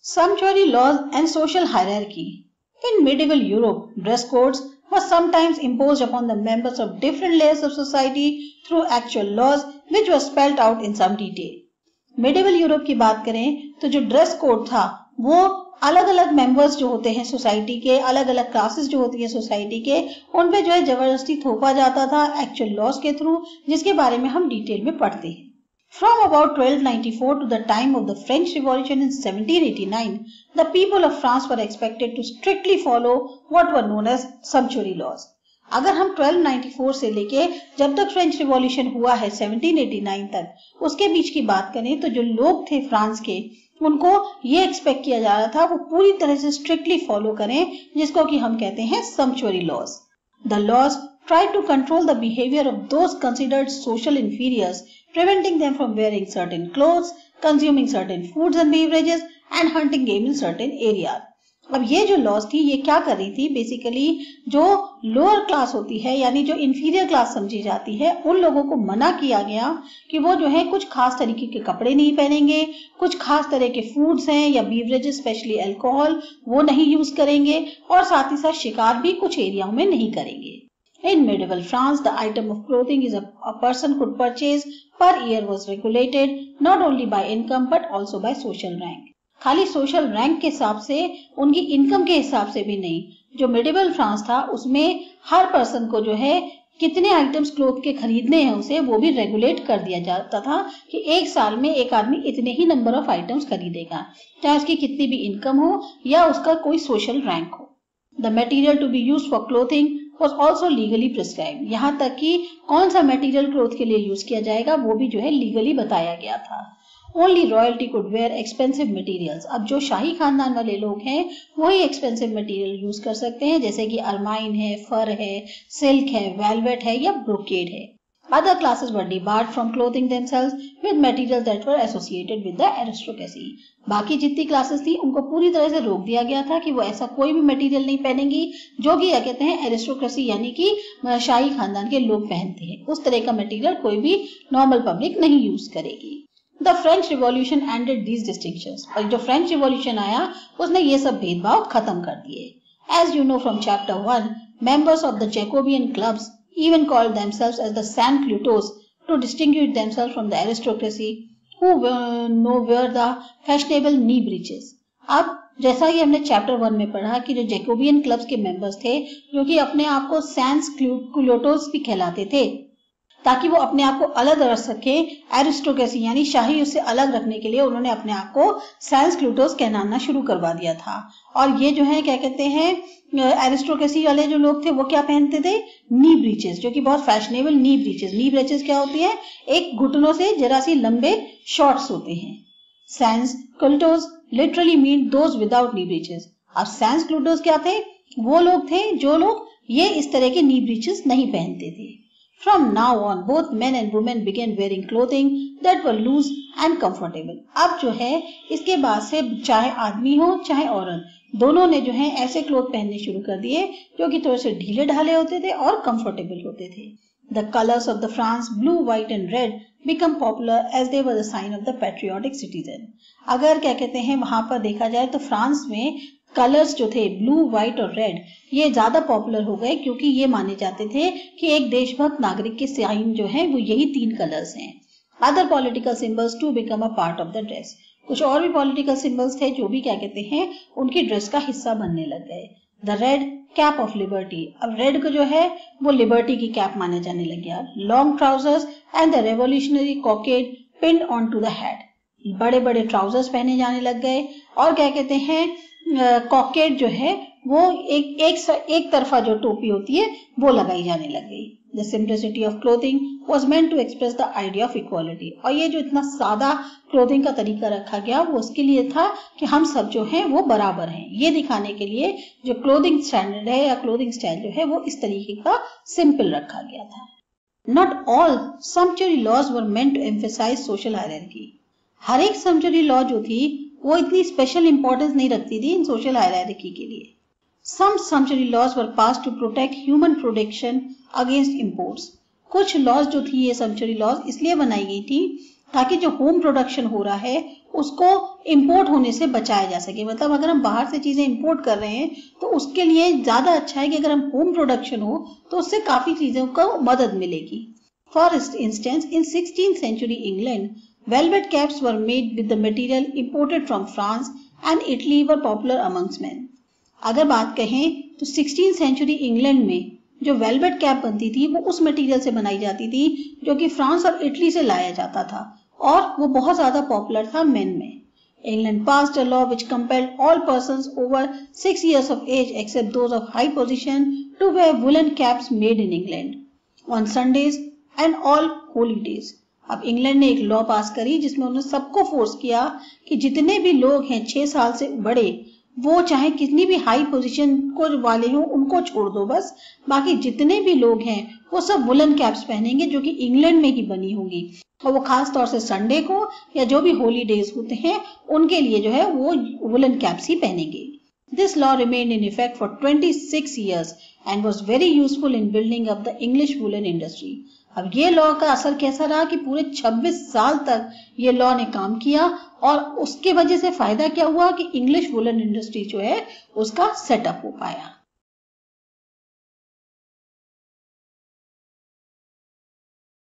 Sumptuary laws and social hierarchy. In medieval Europe, dress codes were sometimes imposed upon the members of different layers of society through actual laws which were spelled out in some detail. Medieval Europe की बात करें तो जो dress code था वो अलग अलग members जो होते हैं सोसाइटी के, अलग अलग क्लासेस जो होती है सोसाइटी के, उन पे जो है जबरदस्ती थोपा जाता था एक्चुअल लॉज के थ्रू, जिसके बारे में हम डिटेल में पढ़ते हैं. From about 1294 to the time of the French Revolution in 1789, the people of France were expected to strictly follow what were known as sumptuary laws. अगर हम 1294 से लेके जब तक फ्रेंच रिवॉल्यूशन हुआ है 1789 तक, उसके बीच की बात करें तो जो लोग थे फ्रांस के, उनको ये एक्सपेक्ट किया जा रहा था वो पूरी तरह से स्ट्रिक्टली फॉलो करें, जिसको कि हम कहते हैं sumptuary laws. The laws tried to control the behavior of those considered social inferiors, preventing them from wearing certain clothes, consuming certain foods and beverages, and hunting game in certain areas. अब ये जो laws थी ये क्या कर रही थी, basically जो लोअर क्लास होती है यानी जो इंफीरियर क्लास समझी जाती है, उन लोगों को मना किया गया कि वो जो है कुछ खास तरीके के कपड़े नहीं पहनेंगे, कुछ खास तरह के फूड्स हैं या बीवरेजेस स्पेशली अल्कोहल वो नहीं यूज करेंगे, और साथ ही साथ शिकार भी कुछ एरियाओं में नहीं करेंगे. In medieval France, the item of clothing is a person could purchase per year was regulated not only by income but also by social rank. खाली सोशल रैंक के हिसाब से, उनकी इनकम के हिसाब से भी नहीं. जो मिडिवल फ्रांस था उसमें हर पर्सन को जो है कितने आइटम्स क्लोथ के खरीदने हैं उसे वो भी रेगुलेट कर दिया जाता था कि एक साल में एक आदमी इतने ही नंबर ऑफ आइटम्स खरीदेगा, चाहे उसकी कितनी भी इनकम हो या उसका कोई सोशल रैंक हो. The material to be used for clothing was also legally prescribed. यहाँ तक कि कौन सा मटेरियल क्लोथ के लिए यूज किया जाएगा वो भी जो है लीगली बताया गया था. Only royalty could wear expensive materials. अब जो शाही खानदान वाले लोग हैं वही एक्सपेंसिव मटेरियल यूज कर सकते हैं, जैसे कि अरमाइन है, फर है, सिल्क है, वेलवेट है या ब्रोकेड है. Other classes were debarred from clothing themselves with materials that were associated with the aristocracy. बाकी जितनी क्लासेस थी उनको पूरी तरह से रोक दिया गया था कि वो ऐसा कोई भी मटेरियल नहीं पहनेंगी जो कि क्या कहते हैं एरिस्टोक्रेसी यानी कि शाही खानदान के लोग पहनते हैं. उस तरह का मटेरियल कोई भी नॉर्मल पब्लिक नहीं यूज करेगी. The French revolution ended these distinctions. और जो फ्रेंच रिवॉल्यूशन आया उसने ये सब भेदभाव खत्म कर दिए. As you know from chapter 1, members of the Jacobin clubs even called themselves as the sans-culottes to distinguish themselves from the aristocracy who wear the fashionable knee breeches. अब जैसा कि हमने चैप्टर 1 में पढ़ा कि जो जैकोबियन क्लब्स के members थे जो कि अपने आप को sans-culottes भी कहलाते थे, ताकि वो अपने आप को अलग रख सके एरिस्टोक्रेसी यानी शाही उससे अलग रखने के लिए उन्होंने अपने आप को sans-culottes कहलाना शुरू करवा दिया था. और ये जो है क्या कहते हैं एरिस्टोक्रेसी वाले जो लोग थे वो क्या पहनते थे, नी ब्रीचेस, जो कि बहुत fashionable knee breeches. Knee breeches क्या होती है, एक घुटनों से जरा सी लंबे शॉर्ट्स होते हैं. sans-culottes literally mean those without knee breeches. अब sans-culottes क्या थे, वो लोग थे जो लोग ये इस तरह के नी ब्रीचेस नहीं पहनते थे. From now on, both men and women began wearing clothing that were loose and comfortable. अब जो है इसके बाद से चाहे आदमी हो चाहे औरत, दोनों ने जो है ऐसे क्लोथ पहनने शुरू कर दिए जो कि थोड़े से ढीले ढाले होते थे और कंफर्टेबल होते थे. The colors of the France, blue, white and red, become popular as they were the sign of the patriotic citizen. अगर क्या कहते हैं वहां पर देखा जाए तो फ्रांस में कलर्स जो थे ब्लू, व्हाइट और रेड ये ज्यादा पॉपुलर हो गए क्योंकि ये माने जाते थे कि एक देशभक्त नागरिक के साइन जो है वो यही 3 कलर्स हैं. Other political symbols to become a part of the dress. कुछ और भी पॉलिटिकल सिंबल्स थे जो भी क्या कहते हैं उनकी ड्रेस का हिस्सा बनने लग गए. The red cap of liberty. अब रेड को जो है वो लिबर्टी की कैप माने जाने लग गया. Long trousers and the revolutionary cockade pinned on to the head. बड़े बड़े ट्राउजर्स पहने जाने लग गए और क्या कहते हैं कॉकेट जो है वो एक तरफा जो टोपी होती है वो लगाई जाने लग गई. The simplicity of clothing was meant to express the idea of equality. और ये जो इतना सादा क्लोथिंग का तरीका रखा गया वो उसके लिए था कि हम सब जो हैं वो बराबर हैं. ये दिखाने के लिए जो क्लोथिंग स्टैंडर्ड है या क्लोथिंग स्टाइल जो है वो इस तरीके का सिंपल रखा गया था. Not all sumptuary laws were meant to emphasize social hierarchy. हर एक sumptuary law जो थी वो इतनी स्पेशल इंपॉर्टेंस नहीं रखती थी इन सोशल हायरार्की के लिए. Some sumptuary laws were passed to protect human production against imports. कुछ लॉज जो थी ये sumptuary laws इसलिए बनाई गई थी ताकि जो होम प्रोडक्शन हो रहा है उसको इंपोर्ट होने से बचाया जा सके। मतलब अगर हम बाहर से चीजें इंपोर्ट कर रहे हैं तो उसके लिए ज्यादा अच्छा है कि अगर हम होम प्रोडक्शन हो तो उससे काफी चीजों को मदद मिलेगी। For instance, in 16th century England, velvet caps were made with the material imported from France and Italy were popular amongst men. अगर बात कहें तो 16th century इंग्लैंड में जो वेलवेट कैप बनती थी वो उस मटेरियल से बनाई जाती थी जो कि फ्रांस और इटली से लाया जाता था और वो बहुत ज्यादा पॉपुलर था मेन में। England passed a law which compelled all persons over 6 years of age except those of high position to wear woolen caps made in England on Sundays and all holy days. अब England ने एक law पास करी जिसमें उन्होंने सबको force किया कि जितने भी लोग हैं 6 साल से बड़े, वो चाहे कितनी भी हाई पोजीशन को वाले हों उनको छोड़ दो बस, बाकी जितने भी लोग हैं वो सब वुलन कैप्स पहनेंगे जो कि इंग्लैंड में ही बनी होंगी और वो खास तौर से संडे को या जो भी होली डेज होते हैं उनके लिए जो है वो वुलन कैप्स ही पहनेंगे। This law remained in effect for 26 years and was very useful in building up the English woolen industry. अब ये लॉ का असर कैसा रहा कि पूरे 26 साल तक ये लॉ ने काम किया और उसके वजह से फायदा क्या हुआ कि इंग्लिश वुलन इंडस्ट्री जो है उसका सेटअप हो पाया।